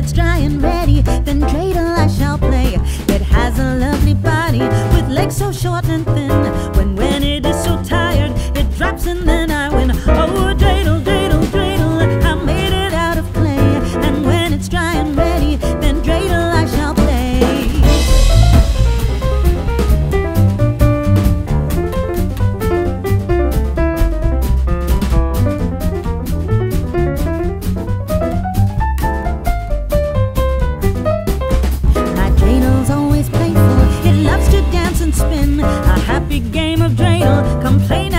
it's dry and ready, then dreidel I shall play. It has a lovely body with legs so short and thin. When it is so tired, it drops and then I win. Oh, dreidel, dreidel, dreidel, I made it out of clay. And when it's dry and ready, then dreidel I shall play. Spin a happy game of dreidel. Complain